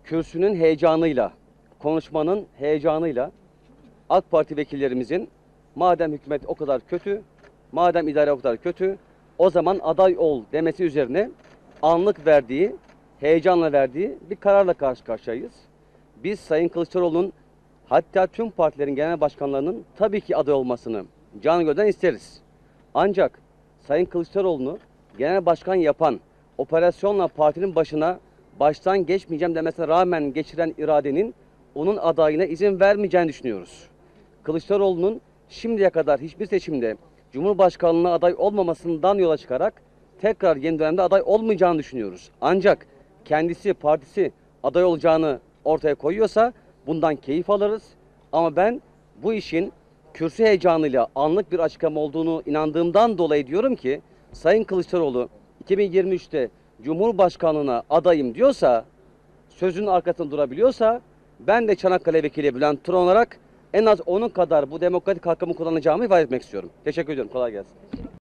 kürsünün heyecanıyla, konuşmanın heyecanıyla AK Parti vekillerimizin madem hükümet o kadar kötü, madem idare o kadar kötü, o zaman aday ol demesi üzerine anlık verdiği, heyecanla verdiği bir kararla karşı karşıyayız. Biz Sayın Kılıçdaroğlu'nun hatta tüm partilerin genel başkanlarının tabii ki aday olmasını canı gönülden isteriz. Ancak Sayın Kılıçdaroğlu'nu genel başkan yapan, operasyonla partinin başına baştan geçmeyeceğim demesine rağmen geçiren iradenin onun adayına izin vermeyeceğini düşünüyoruz. Kılıçdaroğlu'nun şimdiye kadar hiçbir seçimde Cumhurbaşkanlığına aday olmamasından yola çıkarak tekrar yeni dönemde aday olmayacağını düşünüyoruz. Ancak kendisi, partisi aday olacağını ortaya koyuyorsa bundan keyif alırız. Ama ben bu işin kürsü heyecanıyla anlık bir açıklama olduğunu inandığımdan dolayı diyorum ki Sayın Kılıçdaroğlu 2023'te Cumhurbaşkanlığına adayım diyorsa, sözünün arkasında durabiliyorsa ben de Çanakkale Vekili Bülent Turan olarak en az onun kadar bu demokratik hakkımı kullanacağımı ifade etmek istiyorum. Teşekkür ediyorum. Kolay gelsin.